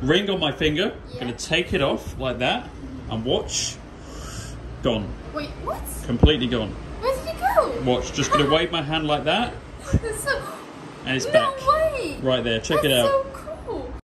ring on my finger. Yeah. Gonna take it off like that and watch. Gone. Wait, what? Completely gone. Where did it go? Watch. Just gonna wave my hand like that That's so... and it's No back. way! Right there. Check That's it out. so cool.